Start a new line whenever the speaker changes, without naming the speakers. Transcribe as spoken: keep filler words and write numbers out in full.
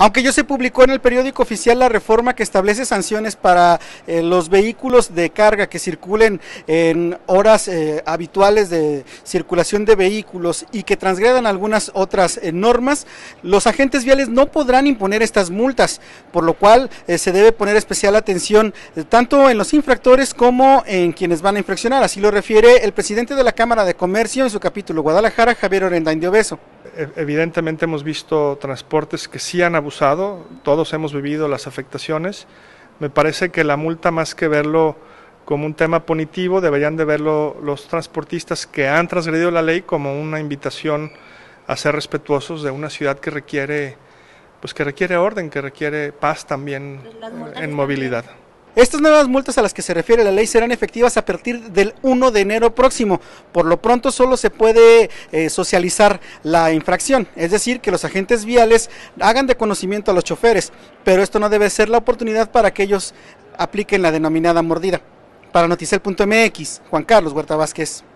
Aunque ya se publicó en el periódico oficial la reforma que establece sanciones para eh, los vehículos de carga que circulen en horas eh, habituales de circulación de vehículos y que transgredan algunas otras eh, normas, los agentes viales no podrán imponer estas multas, por lo cual eh, se debe poner especial atención eh, tanto en los infractores como en quienes van a infraccionar. Así lo refiere el presidente de la Cámara de Comercio en su capítulo Guadalajara, Javier Orendain de Obeso.
Evidentemente hemos visto transportes que sí han abusado, todos hemos vivido las afectaciones. Me parece que la multa, más que verlo como un tema punitivo, deberían de verlo los transportistas que han transgredido la ley como una invitación a ser respetuosos de una ciudad que requiere, pues que requiere orden, que requiere paz también en movilidad.
Estas nuevas multas a las que se refiere la ley serán efectivas a partir del primero de enero próximo. Por lo pronto solo se puede eh, socializar la infracción, es decir, que los agentes viales hagan de conocimiento a los choferes, pero esto no debe ser la oportunidad para que ellos apliquen la denominada mordida. Para Noticel punto M X, Juan Carlos Huerta Vázquez.